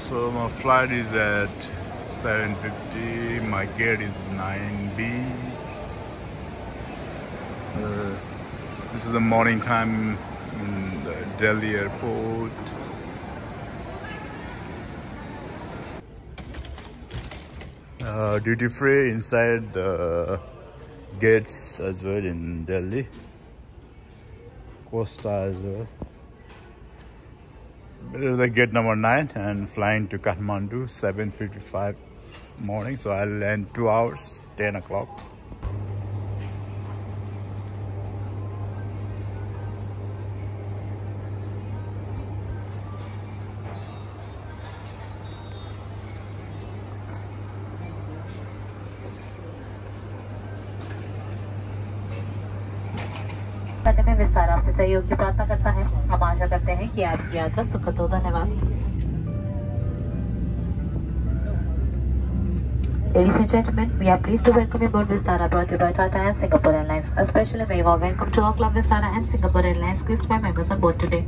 So my flight is at 7:50. My gate is 9B. This is the morning time in the Delhi airport. Duty free inside the gates as well in Delhi. Costa as well. The gate number 9 and flying to Kathmandu 7:55 morning. So I'll land 2 hours, 10 o'clock. करने में विस्तार आपसे सहयोग की प्रार्थना करता है। हम आशा करते हैं कि आपकी यात्रा सुखद हो। धन्यवाद। Ladies and gentlemen, we are pleased to welcome you aboard Vistara, brought to you by Tata and Singapore Airlines. A special very warm welcome to all Club Vistara and Singapore Airlines cruise flight members on board today.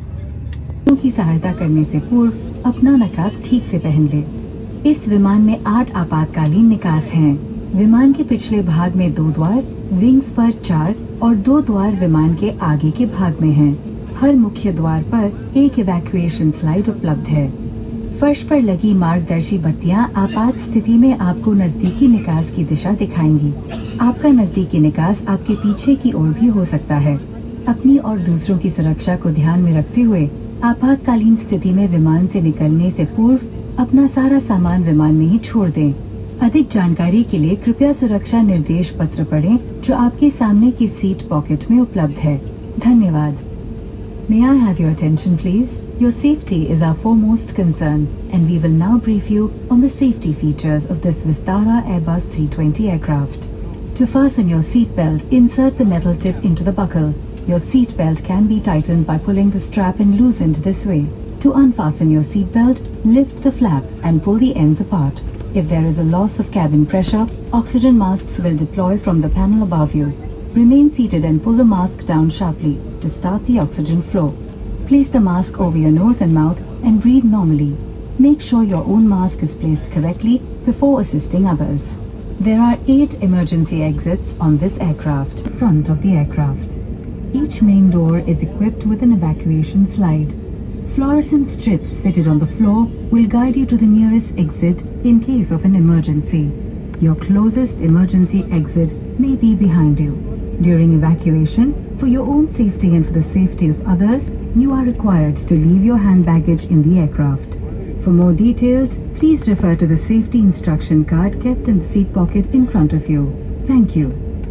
की सहायता करने से पूर्व अपना नकाब ठीक से पहन ले। इस विमान में 8 आपातकालीन निकास हैं। विमान के पिछले भाग में 2 द्वार, विंग्स पर 4 और 2 द्वार विमान के आगे के भाग में हैं। हर मुख्य द्वार पर एक इवैक्यूएशन स्लाइड उपलब्ध है। फर्श पर लगी मार्गदर्शी बत्तियां आपात स्थिति में आपको नजदीकी निकास की दिशा दिखाएंगी। आपका नजदीकी निकास आपके पीछे की ओर भी हो सकता है। अपनी और दूसरों की सुरक्षा को ध्यान में रखते हुए आपातकालीन स्थिति में विमान से निकलने से पूर्व अपना सारा सामान विमान में ही छोड़ दें। अधिक जानकारी के लिए कृपया सुरक्षा निर्देश पत्र पढ़ें जो आपके सामने की सीट पॉकेट में उपलब्ध है। धन्यवाद। May I have your attention please? Your safety is our foremost concern and we will now brief you on the safety features of this Vistara Airbus 320 aircraft. To fasten your seat belt, insert the metal tip into the buckle. Your seat belt can be tightened by pulling the strap and loosened this way. To unfasten your seat belt, lift the flap and pull the ends apart. If there is a loss of cabin pressure, oxygen masks will deploy from the panel above you. Remain seated and pull the mask down sharply to start the oxygen flow. Place the mask over your nose and mouth and breathe normally. Make sure your own mask is placed correctly before assisting others. There are 8 emergency exits on this aircraft. Front of the aircraft. Each main door is equipped with an evacuation slide. Fluorescent strips fitted on the floor will guide you to the nearest exit in case of an emergency. Your closest emergency exit may be behind you. During evacuation, for your own safety and for the safety of others, you are required to leave your hand baggage in the aircraft. For more details, please refer to the safety instruction card kept in the seat pocket in front of you. Thank you.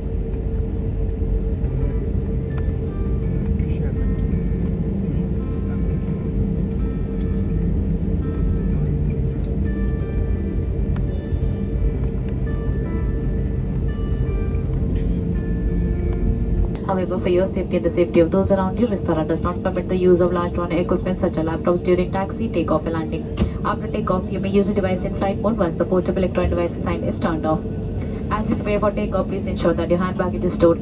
However, for your safety and the safety of those around you, Vistara does not permit the use of large drone equipment such as laptops during taxi, takeoff and landing. After takeoff, you may use the device in flight mode once the portable electronic device sign is turned off. As you prepare for takeoff, please ensure that your hand baggage is stored.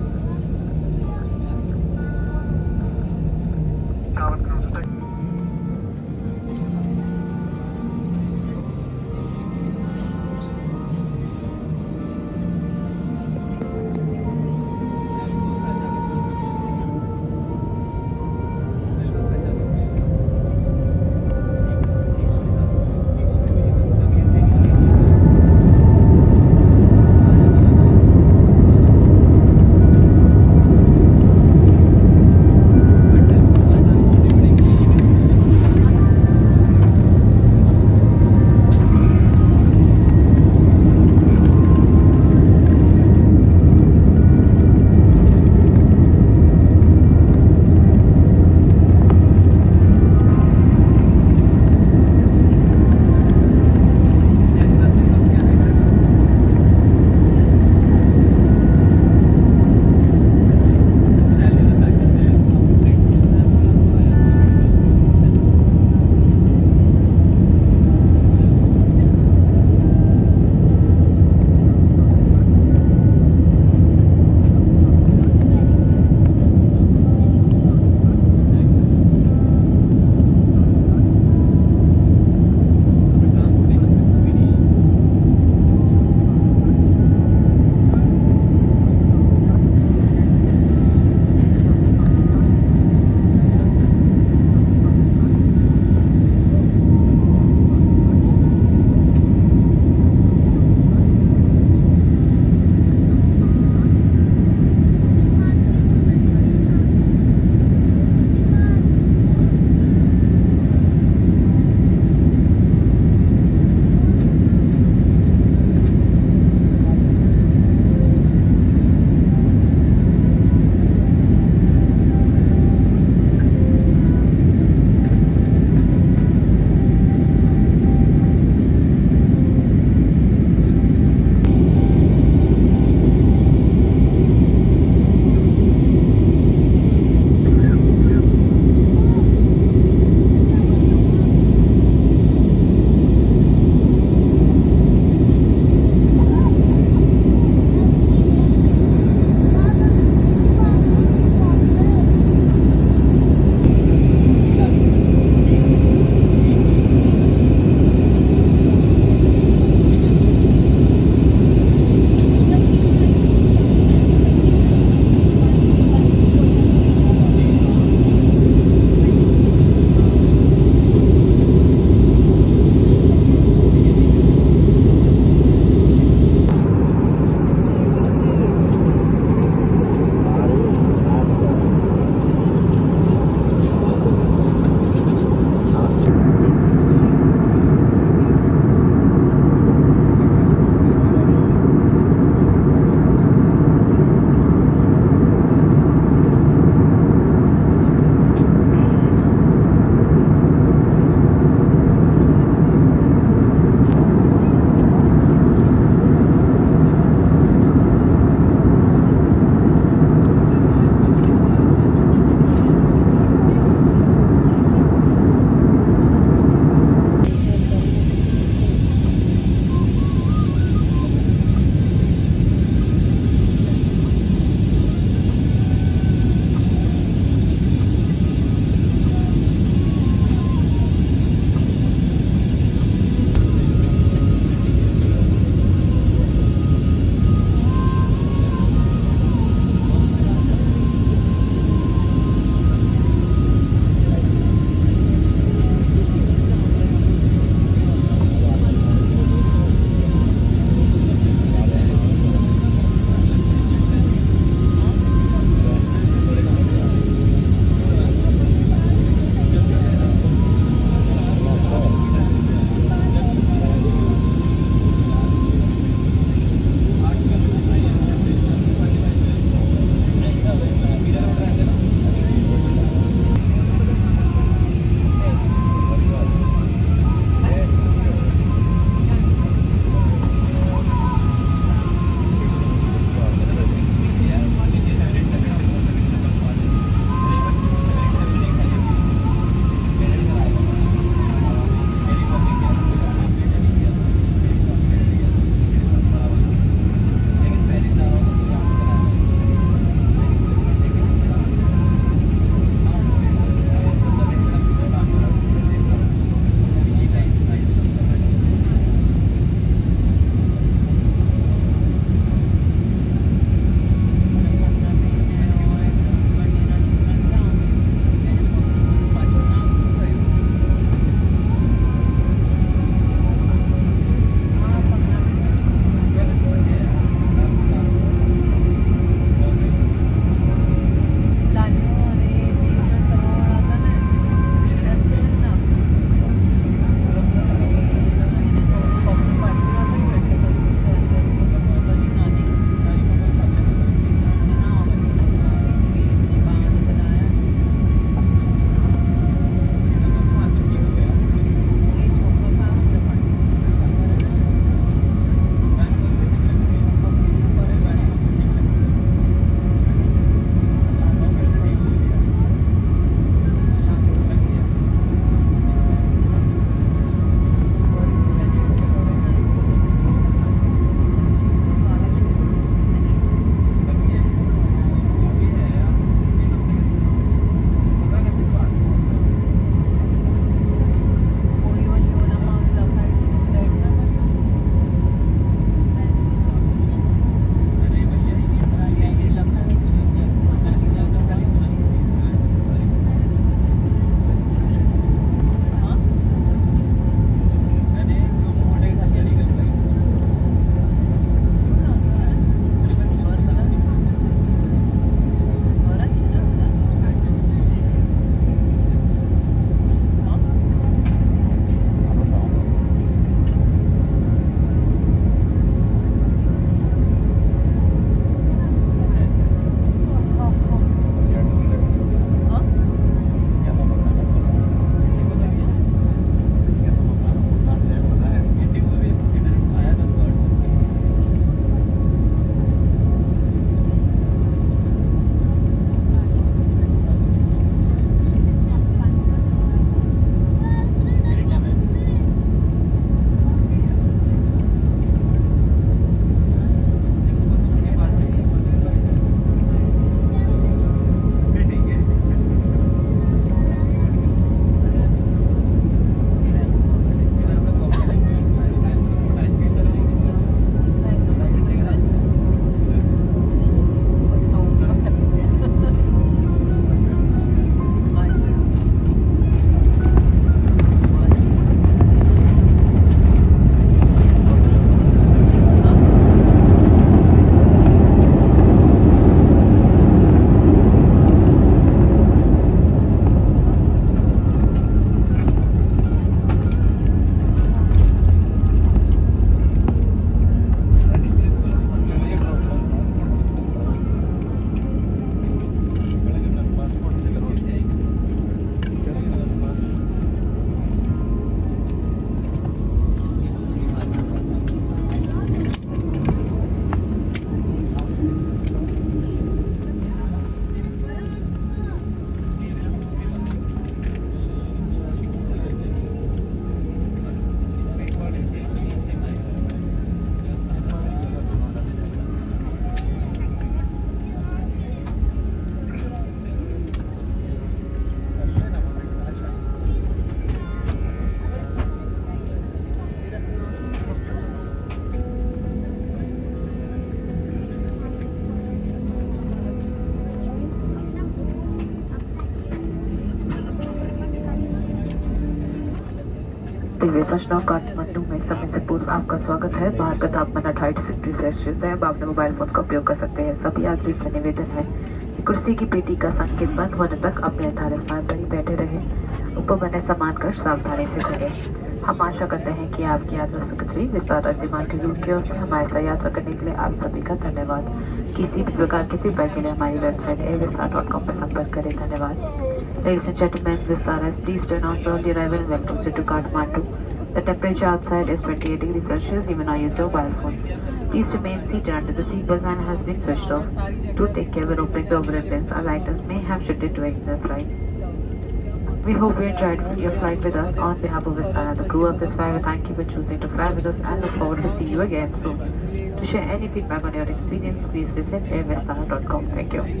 Divya सचना काठमांडू में समय से पूर्व आपका स्वागत है। बाहर का तापमान 28 डिग्री सेल्सियस है। अब अपने मोबाइल फोन का उपयोग कर सकते हैं। सभी यात्री से निवेदन है कि कुर्सी की पेटी का संकेत बंद होने तक अपने निर्धारित स्थान पर ही बैठे रहे। ऊपर बने सामान कर सावधानी से खोलें। हम आशा करते हैं कि आपकी यात्रा सुखद रही। विस्तार विमान के रूप की ओर से हमारे साथ यात्रा करने के लिए आप सभी का धन्यवाद। किसी भी प्रकार के फीडबैक के लिए हमारी वेबसाइट airvistar.com पर संपर्क करें। धन्यवाद। Ladies and gentlemen, Vistar has pleased to announce early arrival and welcomes you to Kathmandu. The temperature outside is 28 degrees Celsius. You may now use your mobile phones. Please remain seated until the seat belt sign has been switched off. Do take care when opening the overhead bins. Our lighters may have shifted during the flight. We hope you enjoyed your flight with us. On behalf of Vistar and the crew of this flight, we thank you for choosing to fly with us and look forward to see you again soon. To share any feedback on your experience, please visit airvistar.com. Thank you.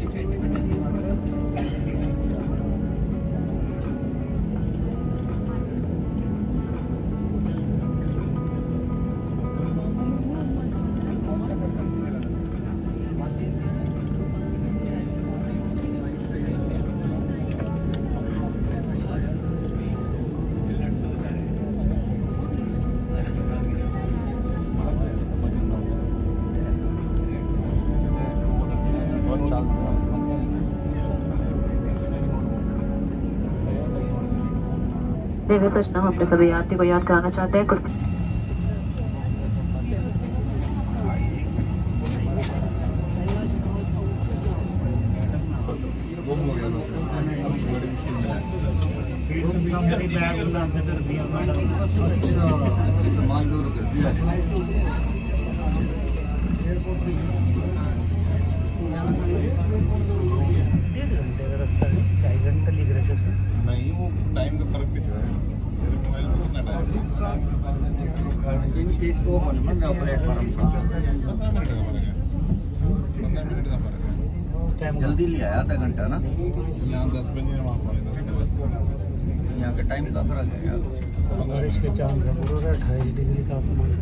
Divya सूचना हम अपने सभी यात्री को याद कराना चाहते हैं। कुर्सी नहीं, वो टाइम का फर्क भी है। मेरे मोबाइल में कितना टाइम इन केस को बनना प्लेटफॉर्म का 15 मिनट का फर्क है। 15 मिनट का फर्क है। जल्दी ले आया आधा घंटा ना। यहाँ 10 बजे वहाँ पहुँचे 10 बजे। यहाँ का टाइम का फर्क है यार। बारिश के चांस है। पूरा 28 डिग्री तापमान।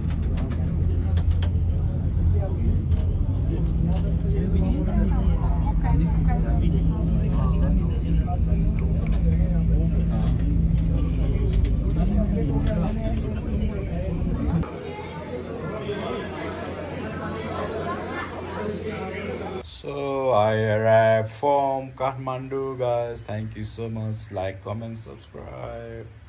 So I arrived from Kathmandu, guys. Thank you so much. Like, comment, subscribe.